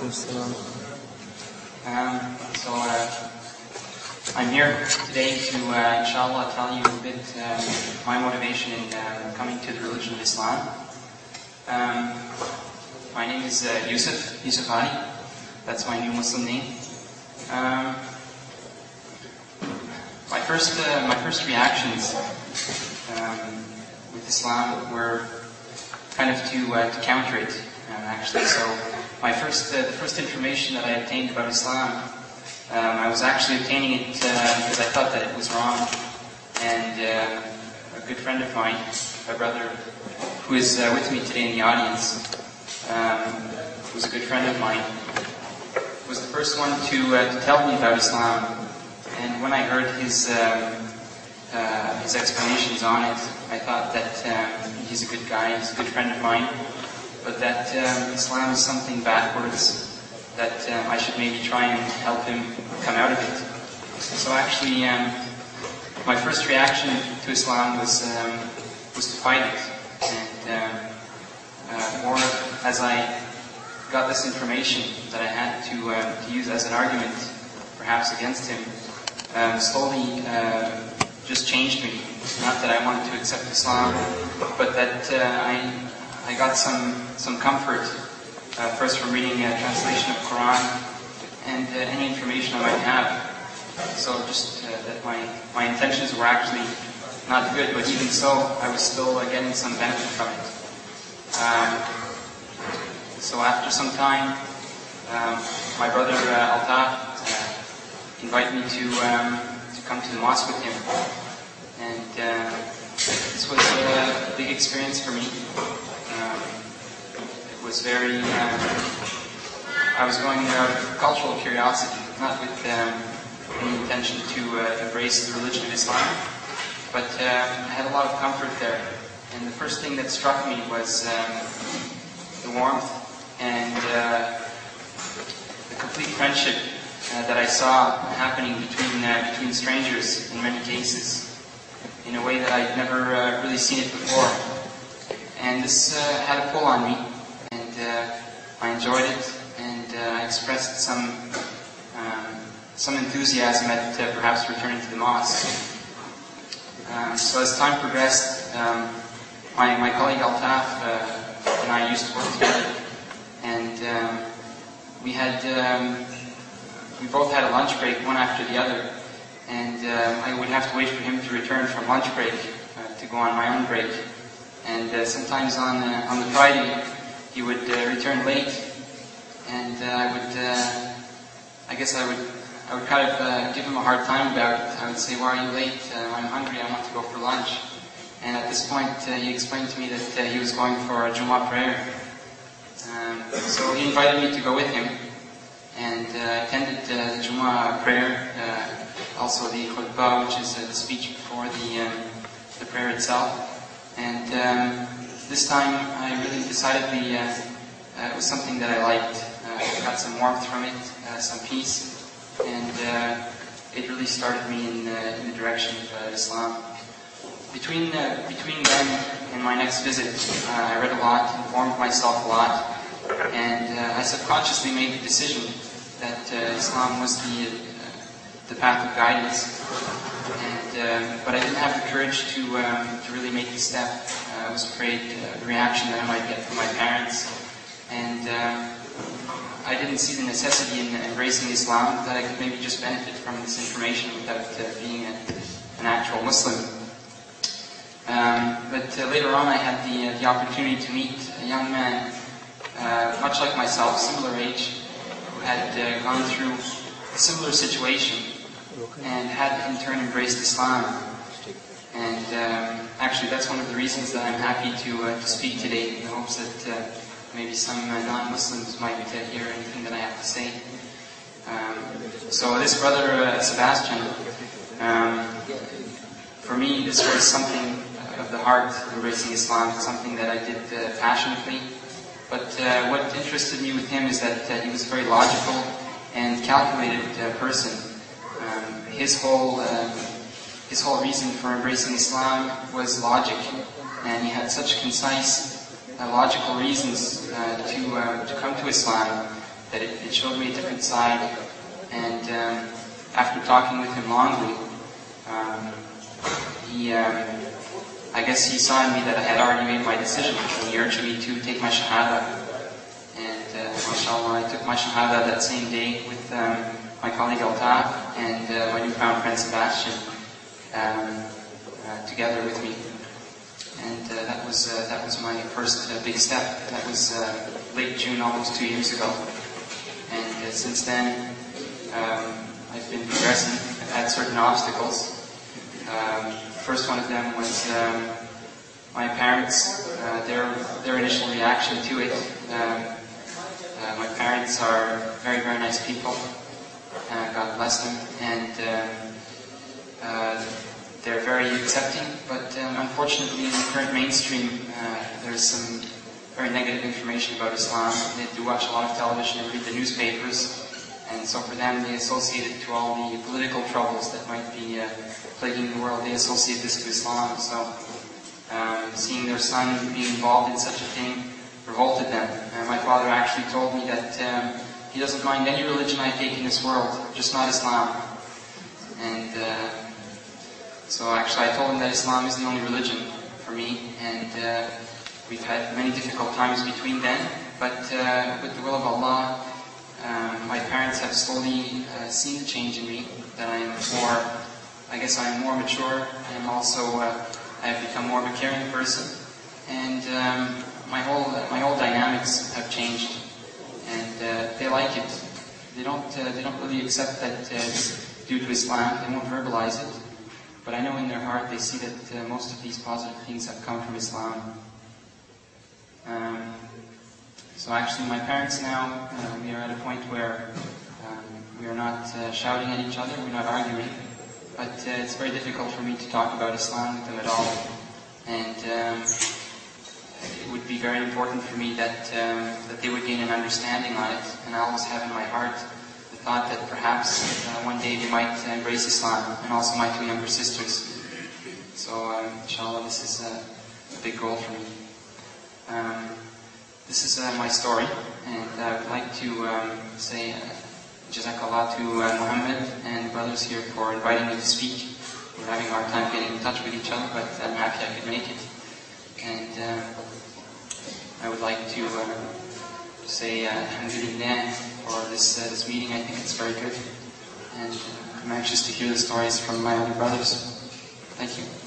I'm here today to, inshallah, tell you a bit my motivation in coming to the religion of Islam. My name is Yusuf Ali. That's my new Muslim name. My first reactions with Islam were kind of to counter it, actually. So the first information that I obtained about Islam, I was actually obtaining it because I thought that it was wrong. And a good friend of mine, my brother, who is with me today in the audience, who's a good friend of mine, was the first one to tell me about Islam. And when I heard his explanations on it, I thought that he's a good guy, he's a good friend of mine, but that Islam is something backwards, that I should maybe try and help him come out of it. So actually, my first reaction to Islam was to fight it. And more as I got this information that I had to use as an argument, perhaps against him, slowly just changed me. Not that I wanted to accept Islam, but that I got some comfort, first from reading a translation of Quran and any information I might have. So just that my intentions were actually not good, but even so, I was still getting some benefit from it. So after some time, my brother Altaf invited me to come to the mosque with him, and this was a big experience for me. It was very, I was going there out of cultural curiosity, not with any intention to embrace the religion of Islam, but I had a lot of comfort there. And the first thing that struck me was the warmth and the complete friendship that I saw happening between strangers in many cases, in a way that I'd never really seen it before. And this had a pull on me, and I enjoyed it, and I expressed some enthusiasm at perhaps returning to the mosque. So as time progressed, my colleague Altaf and I used to work together, and we both had a lunch break, one after the other, and I would have to wait for him to return from lunch break to go on my own break. And sometimes on the Friday, he would return late, and I would kind of give him a hard time about it. I would say, "Why are you late? I'm hungry, I want to go for lunch." And at this point, he explained to me that he was going for a Jummah prayer. So he invited me to go with him, and attended the Jummah prayer, also the khutbah, which is the speech before the prayer itself. And this time, I really decidedly, it was something that I liked. I got some warmth from it, some peace, and it really started me in the direction of Islam. Between then and my next visit, I read a lot, informed myself a lot, and I subconsciously made the decision that Islam was the path of guidance. But I didn't have the courage to really make the step. I was afraid of the reaction that I might get from my parents, and I didn't see the necessity in embracing Islam, that I could maybe just benefit from this information without being an actual Muslim. But later on, I had the opportunity to meet a young man, much like myself, similar age, who had gone through a similar situation and had in turn embraced Islam. And actually, that's one of the reasons that I'm happy to speak today, in the hopes that maybe some non-Muslims might hear anything that I have to say. So this brother Sebastian, for me, this was something of the heart, embracing Islam, something that I did passionately. But what interested me with him is that he was a very logical and calculated person. His whole reason for embracing Islam was logic, and he had such concise, logical reasons to come to Islam that it showed me a different side. And after talking with him longly, I guess he saw in me that I had already made my decision, and he urged me to take my Shahada. And mashallah, I took my Shahada that same day with my colleague Altaf and my newfound friend Sebastian together with me. And that was my first big step. That was late June, almost 2 years ago. And since then, I've been progressing. I've had certain obstacles. First one of them was my parents, their initial reaction to it. My parents are very, very nice people. God bless them. And they're very accepting, but unfortunately in the current mainstream there's some very negative information about Islam. They do watch a lot of television and read the newspapers, and so for them they associate it to all the political troubles that might be plaguing the world. They associate this to Islam, so seeing their son being involved in such a thing revolted them. My father actually told me that he doesn't mind any religion I take in this world, just not Islam. And so actually I told him that Islam is the only religion for me, and we've had many difficult times between then, but with the will of Allah, my parents have slowly seen the change in me, that I am more mature, and also I have become more of a caring person, and my whole dynamics have changed, and they like it. They don't really accept that it's due to Islam. They won't verbalize it. But I know in their heart they see that most of these positive things have come from Islam. So actually my parents now, we are at a point where we are not shouting at each other, we're not arguing, but it's very difficult for me to talk about Islam with them at all. And it would be very important for me that they would gain an understanding on it, and I always have in my heart the thought that perhaps one day they might embrace Islam, and also my two younger sisters. So inshallah, this is a big goal for me. This is my story, and I would like to say Jazakallah to Muhammad and the brothers here for inviting me to speak. We're having a hard time getting in touch with each other, but I'm happy I could make it. And I would like to say Alhamdulillah for this meeting. I think it's very good, and I'm anxious to hear the stories from my older brothers. Thank you.